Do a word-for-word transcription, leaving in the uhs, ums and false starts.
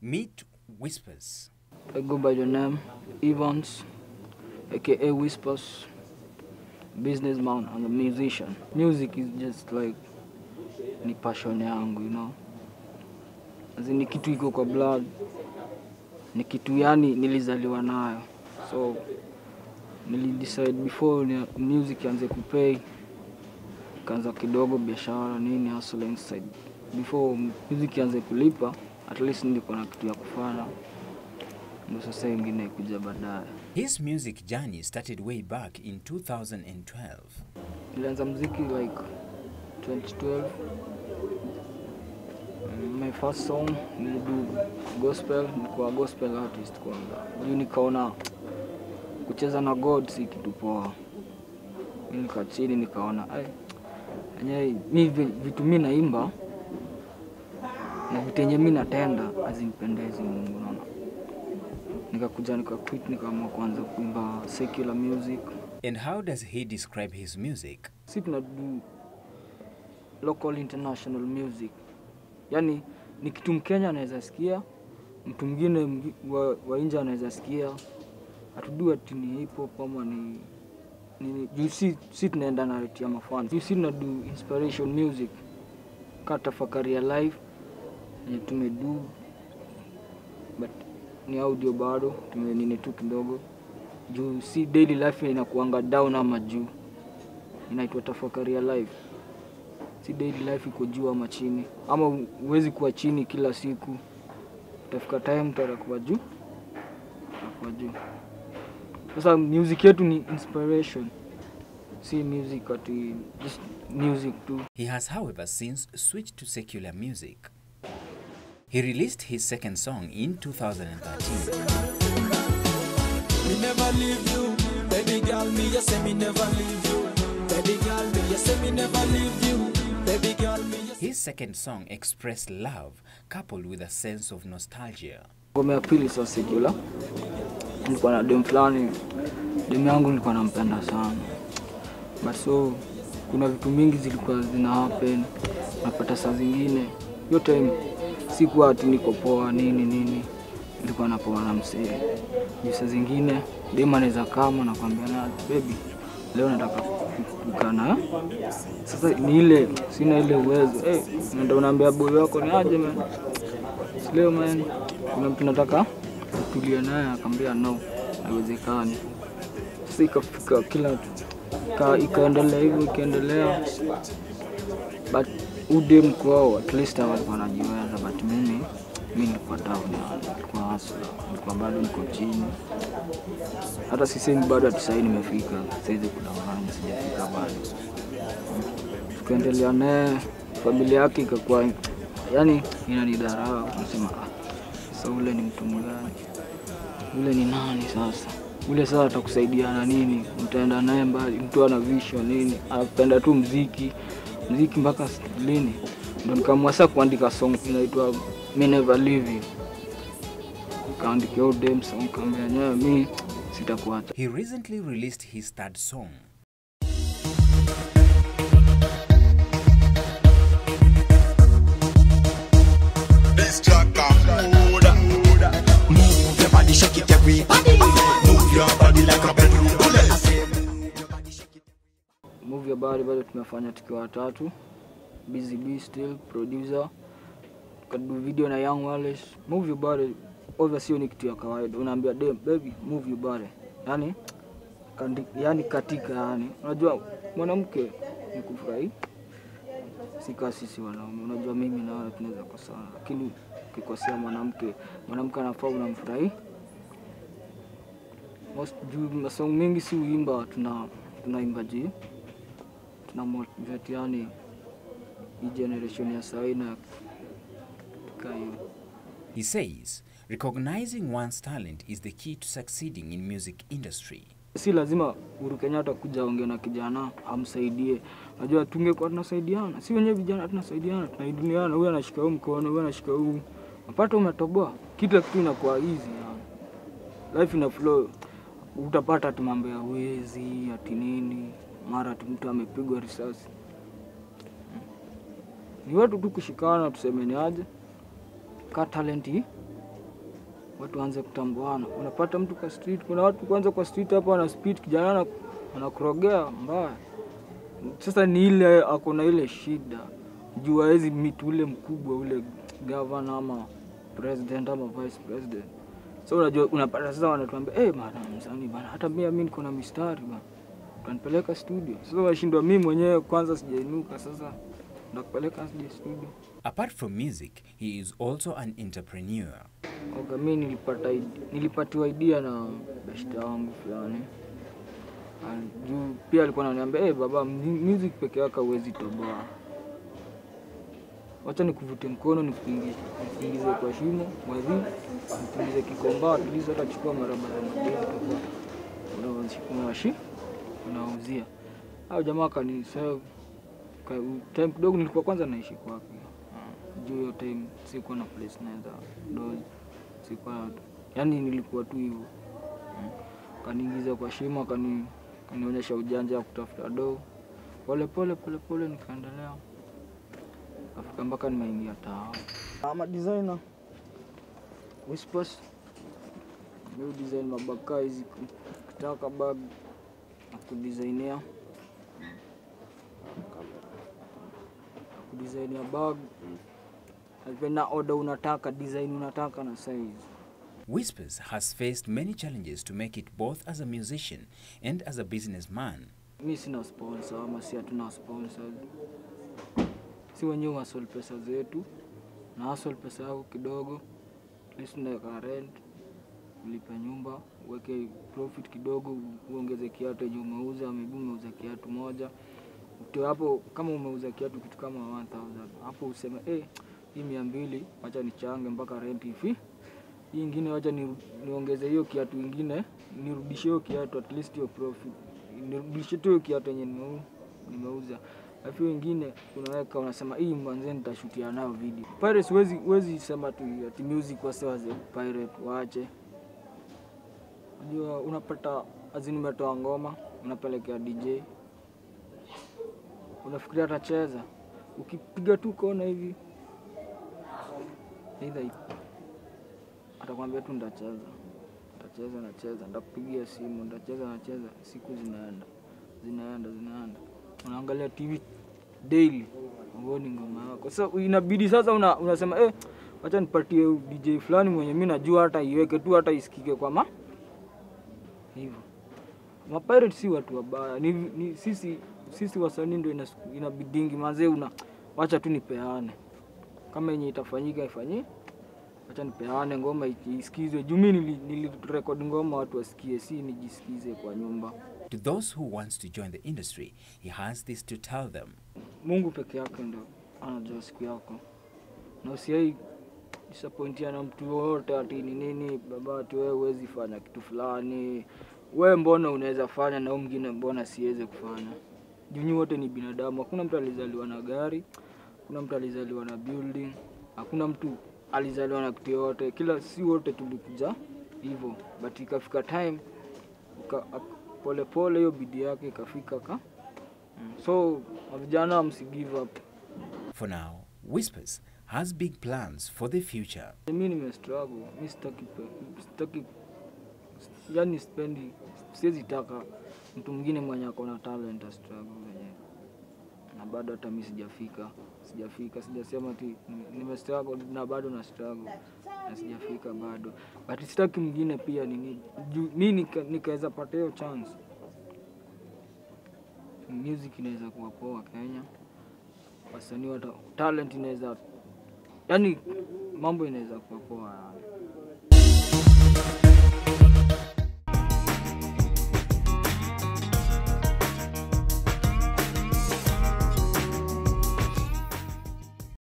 Meet Whispers. I go by the name Evans, aka Whispers, businessman and a musician. Music is just like ni passion yangu, you know. As in, ni kitu iko kwa blood, ni kitu yani nilizaliwa nayo. So nili decide before ni music ianze kupay, kaanza kidogo biashara nini hustle side. Before music ianze kulipa, at least niko na kitu ya kufanya. Ndio sasa ingine kuja baadaye. His music journey started way back in two thousand twelve. Nilianza muziki like twenty twelve. My first song nilidu gospel, nilikuwa gospel artist kwanza. Juu nikaona kucheza na God si kitu poa. Nilikaa chini nikaona ai yenyewe mimi vitu mimi naimba na vitu yenyewe mimi natenda azimpendezi Mungu, unaona. Nikakuja nikaquit nikaamua kuanza kuimba secular music. And how does he describe his music? Si tunadu local international music. Yani ni kitu Mkenya anaweza sikia, mtu mwingine wa, wa nje anaweza sikia. Hatujui ati ni hip hop ama ni ni you see si tunaenda na rate ya mafans. You see tunadu inspiration music. Kata fakari ya live ni tumedu but ni audio bado tumenine tu kidogo. Juu si daily life inakuanga down ama juu. Inaitwa tafakari ya life. Si daily life iko juu ama chini. Ama uwezi kuwa chini kila siku. Utafika time utakuwa juu. Utakuwa juu. Sasa music yetu ni inspiration. Si music ati just music too. He has however since switched to secular music. He released his second song in two thousand thirteen. Me never leave you, baby girl, me you say me never leave you. Baby girl, me you say me never leave you. Baby girl, me you say... His second song expressed love coupled with a sense of nostalgia. Ngoma ya pili so secular. Nilikuwa na dem fulani. Dem yangu nilikuwa nampenda sana. But so kuna vitu mingi zilikuwa zina happen. Napata saa zingine hiyo time sikuwa ati niko poa nini nini. Nilikuwa napoa na msee. Saa zingine dem anaweza kama na kwambia na baby leo nataka kukana. Sasa ni ile sina ile uwezo. Eh, hey, ndio unaambia boy wako ni aje man. Leo man kuna mtu nataka kutulia naye akamwambia no, haiwezekani. Sasa ikafika kila ka ikaendelea hivyo ikaendelea. But udem kwao at least walikuwa wanajiweza, but mimi mimi nilikuwa down, nilikuwa hustle, nilikuwa bado niko chini. Hata sisemi bado ati sasa nimefika, siwezi kudanganya sijafika bado. Tukaendelea naye, familia yake ikakuwa yani inanidharau, nasema sasa ule ni mtu mgani? Ule ni nani sasa? Ule sasa atakusaidiana nini? Mtaenda naye mbali, mtu ana vision nini? Anapenda tu muziki, muziki mpaka lini? Ndio nikaamua sasa kuandika song inaitwa Me Never Leave You. Kaandika hiyo dem song kama yenyewe mimi sitakuacha. He recently released his third song. This track move your body, shake it everybody. Move your body like a bedroom bullet. Move your body bado tumefanya tukiwa watatu. Busy B still producer. Kadu video na Young Wallace. Move your body obviously ni kitu ya kawaida. Unaambia dem baby move your body. Yani kandi, yani katika yani. Unajua mwanamke ni kufurahi. Sika sisi wanaume. Unajua mimi na wewe tunaweza kosana. Lakini ukikosea mwanamke, mwanamke anafaa unamfurahi. Most juu song mingi si uimba tuna tunaimba je. Tuna motivate yani hii generation ya sasa ina kayo. He says recognizing one's talent is the key to succeeding in music industry. Si lazima Uhuru Kenyatta kuja ongea na kijana amsaidie. Unajua tungekuwa tunasaidiana. Si wenyewe vijana tunasaidiana, tunaidumiana. Huyu anashika huu mkono, huyu anashika huu. Unapata umetoboa. Kila kitu inakuwa easy yani. Life ina flow. Utapata tu mambo ya wezi, ati nini, mara tu mtu amepigwa risasi. Ni watu tu kushikana tuseme ni aje. Ka talent hii watu waanze kutambuana. Unapata mtu kwa street, kuna watu kwanza kwa street hapo ana speed kijana anakurogea mbaya. Sasa ni ile akona ile shida. Juu hawezi meet ule mkubwa ule governor ama president ama vice president. So unajua unapata sasa wanatuambia eh bana msanii bana hata mimi mimi niko na mistari bana. Tunapeleka studio. Sasa washindwa mimi mwenyewe kwanza sijainuka sasa nakupeleka studio. Apart from music, he is also an entrepreneur. Okay, mimi nilipata nilipatiwa idea na best wangu fulani. Juu pia alikuwa ananiambia eh baba music peke yake huwezi toboa. Wacha nikuvute mkono nikuingize nikuingize kwa shimo, mwadhi, nikuingize kikomba, tulizo atachukua marabara mbili kwa. Unawashi unauzia. Hao jamaa kanisema kwa time kidogo nilikuwa kwanza naishi kwake. Juu hiyo time sikuwa na place naweza dozi. Sikuwa yani nilikuwa tu hivyo. Kaniingiza kwa shimo, kani kanionyesha ujanja wa kutafuta do. Pole pole pole pole nikaendelea. Afika mpaka nimeingia tao. Ama designer Whispers. New design mabaka hizi kutaka bag kudesignia. Kudesign ya bag. Alipenda order unataka, design unataka na size. Whispers has faced many challenges to make it both as a musician and as a businessman. Mimi sina sponsor ama si hatuna sponsors. Si wenyewe hustle pesa zetu na hustle pesa yako kidogo. At least unaweka rent, ulipe nyumba, uweke profit kidogo, uongeze kiatu yenye umeuza, maybe umeuza kiatu moja. Utoe hapo kama umeuza kiatu kitu kama one thousand. Hapo useme eh hii mia mbili acha nichange mpaka rent ifi. Hii nyingine acha ni, niongeze hiyo kiatu nyingine, nirudishe hiyo kiatu at least hiyo profit. Nirudishe tu hiyo kiatu yenye nimeuza. Alafu wengine unaweka unasema hii mwanzo nitashutia nao video. Pirates huwezi huwezi sema tu ati music wase waze pirate waache. Unajua unapata azini umetoa ngoma, unapelekea D J. Unafikiria atacheza. Ukipiga tu kona hivi either atakwambia tu ndacheza. Ndacheza nacheza, ndakupigia simu, ndacheza nacheza, siku zinaenda. Zinaenda zinaenda. Unaangalia T V daily, uone ngoma yako. Sasa inabidi sasa una, unasema eh acha nipatie D J fulani mwenye mimi najua hata iweke tu hata isikike kwa ma hivyo. Ma pirate si watu wabaya. Ni, ni sisi sisi wasanii ndio inabidingi manze una acha tu nipeane. Kama yenye itafanyika ifanyike. Acha nipeane ngoma isikizwe. Juu mimi nilirecord ngoma watu wasikie, si nijisikize kwa nyumba. To those who wants to join the industry, he has this to tell them. Mungu peke yake ndo anajua siku yako. Na usiai disappointia na mtu wote ati ni nini baba ati wewe huwezi fanya kitu fulani. Wewe mbona unaweza fanya na mwingine mbona siweze kufanya? Juu wote ni binadamu. Hakuna mtu alizaliwa na gari, hakuna mtu alizaliwa na building, hakuna mtu alizaliwa na kitu yote. Kila si wote tulikuja hivyo. But ikafika time uka, pole pole hiyo bidii yake ikafika ka. So vijana msi give up. For now, Whispers has big plans for the future. Mimi nime struggle, mimi sitaki sitaki yani spendi siwezi taka mtu mwingine mwenye ako na talent a struggle wenyewe. Na bado hata mimi sijafika, sijafika, sijasema ati nime struggle na bado na struggle. Na sijafika bado. But sitaki mwingine pia nini mimi nikaweza pata hiyo chance. Music inaweza kuwa poa Kenya. Wasanii wa talent inaweza yani mambo inaweza kuwa poa.